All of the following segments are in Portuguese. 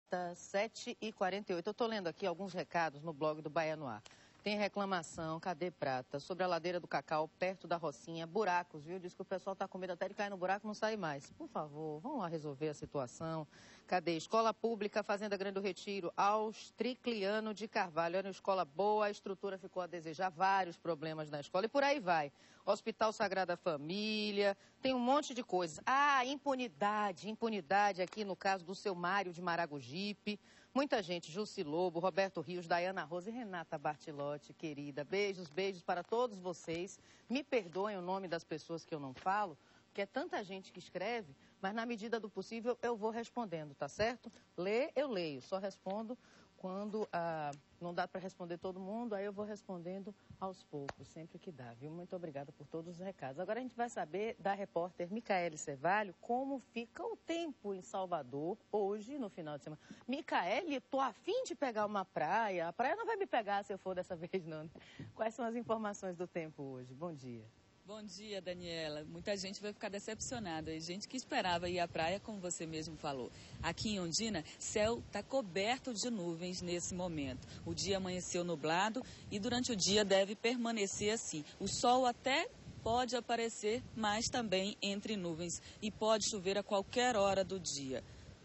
Prata, 7h48. Eu estou lendo aqui alguns recados no blog do Bahia no Ar. Tem reclamação, cadê Prata? Sobre a ladeira do Cacau, perto da Rocinha, buracos, viu? Diz que o pessoal está com medo até de cair no buraco e não sair mais. Por favor, vamos lá resolver a situação. Cadê? Escola Pública, Fazenda Grande do Retiro, Austricliano de Carvalho. Era uma escola boa, a estrutura ficou a desejar, vários problemas na escola e por aí vai. Hospital Sagrada Família, tem um monte de coisas. Ah, impunidade aqui no caso do seu Mário de Maragogipe. Muita gente, Jussi Lobo, Roberto Rios, Dayana Rosa e Renata Bartilotti, querida. Beijos, beijos para todos vocês. Me perdoem o nome das pessoas que eu não falo, porque é tanta gente que escreve, mas na medida do possível eu vou respondendo, tá certo? Ler, eu leio, só respondo quando não dá para responder todo mundo, aí eu vou respondendo aos poucos, sempre que dá, viu? Muito obrigada por todos os recados. Agora a gente vai saber da repórter Micaele Cevalho como fica o tempo em Salvador hoje, no final de semana. Micaele, tô a fim de pegar uma praia. A praia não vai me pegar se eu for dessa vez, não. Quais são as informações do tempo hoje? Bom dia. Bom dia, Daniela. Muita gente vai ficar decepcionada. Gente que esperava ir à praia, como você mesmo falou. Aqui em Ondina, céu está coberto de nuvens nesse momento. O dia amanheceu nublado e durante o dia deve permanecer assim. O sol até pode aparecer, mas também entre nuvens e pode chover a qualquer hora do dia.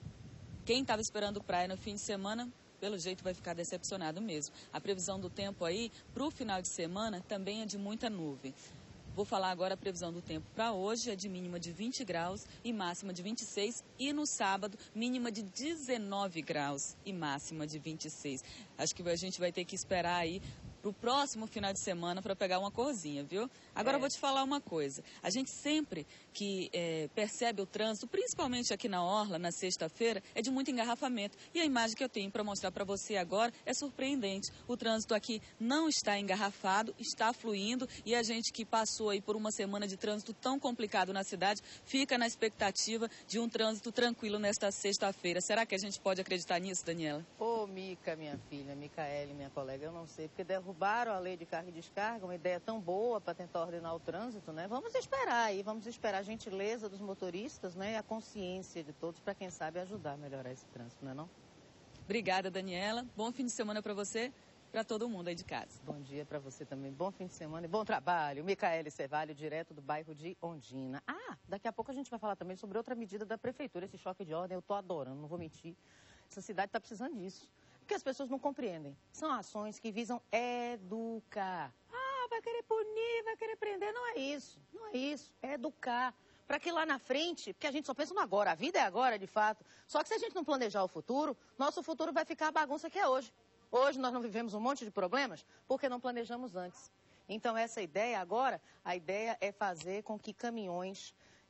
Quem estava esperando praia no fim de semana, pelo jeito vai ficar decepcionado mesmo. A previsão do tempo aí para o final de semana também é de muita nuvem. Vou falar agora a previsão do tempo para hoje, é de mínima de 20 graus e máxima de 26. E no sábado, mínima de 19 graus e máxima de 26. Acho que a gente vai ter que esperar aí para o próximo final de semana para pegar uma corzinha, viu? Agora eu vou te falar uma coisa. A gente sempre que percebe o trânsito, principalmente aqui na Orla, na sexta-feira, é de muito engarrafamento. E a imagem que eu tenho para mostrar para você agora é surpreendente. O trânsito aqui não está engarrafado, está fluindo e a gente que passou aí por uma semana de trânsito tão complicado na cidade, fica na expectativa de um trânsito tranquilo nesta sexta-feira. Será que a gente pode acreditar nisso, Daniela? Ô, Mica, minha filha, Micaele, minha colega, eu não sei, porque derrubaram a lei de carga e descarga, uma ideia tão boa para tentar ordenar o trânsito, né? Vamos esperar aí, vamos esperar a gentileza dos motoristas, né? E a consciência de todos para, quem sabe, ajudar a melhorar esse trânsito, não é não? Obrigada, Daniela. Bom fim de semana para você. Para todo mundo aí de casa. Bom dia para você também. Bom fim de semana e bom trabalho. Micaele Cevalho, direto do bairro de Ondina. Ah, daqui a pouco a gente vai falar também sobre outra medida da prefeitura, esse choque de ordem. Eu tô adorando, não vou mentir. Essa cidade está precisando disso. Porque as pessoas não compreendem. São ações que visam educar. Ah, vai querer punir, vai querer prender. Não é isso. Não é isso. É educar. Para que lá na frente, porque a gente só pensa no agora. A vida é agora, de fato. Só que se a gente não planejar o futuro, nosso futuro vai ficar a bagunça que é hoje. Hoje nós não vivemos um monte de problemas porque não planejamos antes. Então essa ideia agora, a ideia é fazer com que caminhões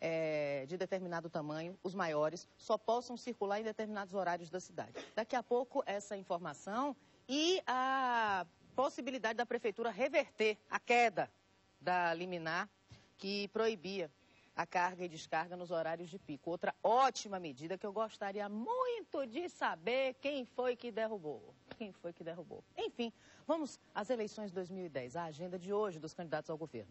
de determinado tamanho, os maiores, só possam circular em determinados horários da cidade. Daqui a pouco essa informação e a possibilidade da prefeitura reverter a queda da liminar que proibia a carga e descarga nos horários de pico. Outra ótima medida que eu gostaria muito de saber quem foi que derrubou. Quem foi que derrubou? Enfim, vamos às eleições de 2010, a agenda de hoje dos candidatos ao governo.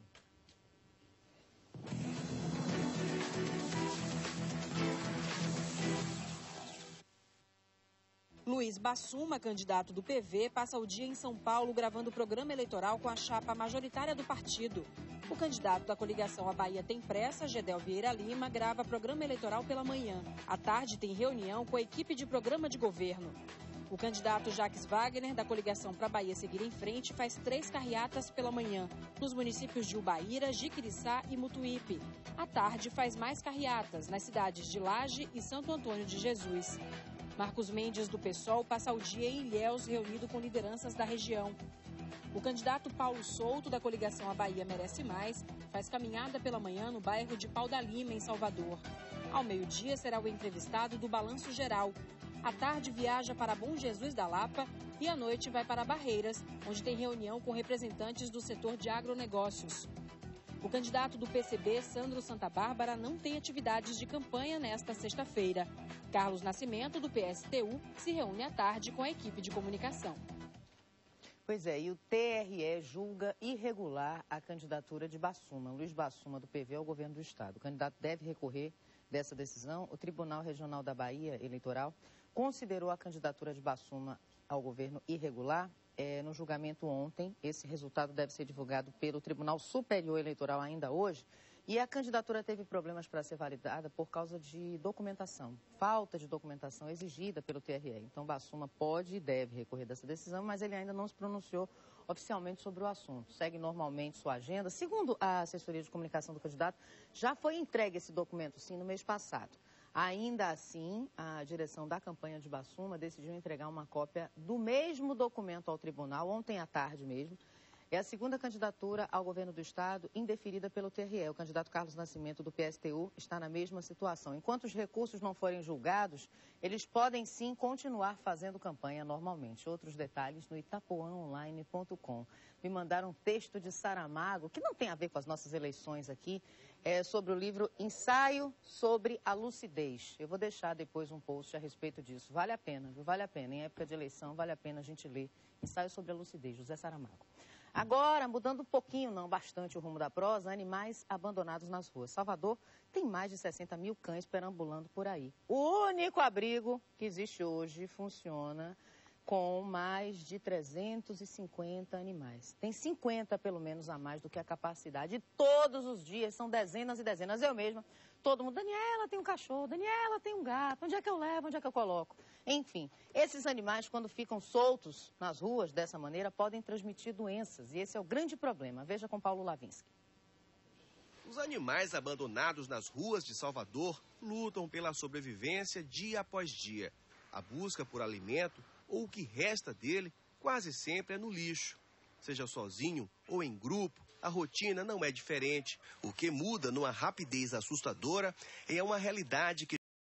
Luiz Bassuma, candidato do PV, passa o dia em São Paulo gravando o programa eleitoral com a chapa majoritária do partido. O candidato da coligação A Bahia Tem Pressa, Gedel Vieira Lima, grava programa eleitoral pela manhã. À tarde tem reunião com a equipe de programa de governo. O candidato Jacques Wagner, da coligação Pra Bahia Seguir em Frente, faz 3 carreatas pela manhã, nos municípios de Ubaíra, Jiquiriçá e Mutuípe. À tarde faz mais carreatas, nas cidades de Laje e Santo Antônio de Jesus. Marcos Mendes, do PSOL, passa o dia em Ilhéus, reunido com lideranças da região. O candidato Paulo Souto, da coligação A Bahia Merece Mais, faz caminhada pela manhã no bairro de Pau da Lima, em Salvador. Ao meio-dia será o entrevistado do Balanço Geral. À tarde viaja para Bom Jesus da Lapa e à noite vai para Barreiras, onde tem reunião com representantes do setor de agronegócios. O candidato do PCB, Sandro Santa Bárbara, não tem atividades de campanha nesta sexta-feira. Carlos Nascimento, do PSTU, se reúne à tarde com a equipe de comunicação. Pois é, e o TRE julga irregular a candidatura de Bassuma, Luiz Bassuma, do PV, ao governo do Estado. O candidato deve recorrer dessa decisão. O Tribunal Regional da Bahia Eleitoral considerou a candidatura de Bassuma ao governo irregular. No julgamento ontem, esse resultado deve ser divulgado pelo Tribunal Superior Eleitoral ainda hoje. E a candidatura teve problemas para ser validada por causa de documentação, falta de documentação exigida pelo TRE. Então, Bassuma pode e deve recorrer dessa decisão, mas ele ainda não se pronunciou oficialmente sobre o assunto. Segue normalmente sua agenda. Segundo a assessoria de comunicação do candidato, já foi entregue esse documento, sim, no mês passado. Ainda assim, a direção da campanha de Bassuma decidiu entregar uma cópia do mesmo documento ao tribunal, ontem à tarde mesmo. É a segunda candidatura ao governo do estado indeferida pelo TRE. O candidato Carlos Nascimento, do PSTU, está na mesma situação. Enquanto os recursos não forem julgados, eles podem sim continuar fazendo campanha normalmente. Outros detalhes no itapuãonline.com. Me mandaram um texto de Saramago, que não tem a ver com as nossas eleições aqui, sobre o livro Ensaio sobre a Lucidez. Eu vou deixar depois um post a respeito disso. Vale a pena, viu? Vale a pena. Em época de eleição, vale a pena a gente ler Ensaio sobre a Lucidez, José Saramago. Agora, mudando um pouquinho, não bastante o rumo da prosa, animais abandonados nas ruas. Salvador tem mais de 60 mil cães perambulando por aí. O único abrigo que existe hoje funciona com mais de 350 animais. Tem 50, pelo menos, a mais do que a capacidade. E todos os dias, são dezenas e dezenas. Eu mesma, todo mundo, Daniela tem um cachorro, Daniela tem um gato, onde é que eu levo, onde é que eu coloco? Enfim, esses animais, quando ficam soltos nas ruas dessa maneira, podem transmitir doenças. E esse é o grande problema. Veja com Paulo Lavinsky. Os animais abandonados nas ruas de Salvador lutam pela sobrevivência dia após dia. A busca por alimento, ou o que resta dele, quase sempre é no lixo. Seja sozinho ou em grupo, a rotina não é diferente. O que muda numa rapidez assustadora é uma realidade que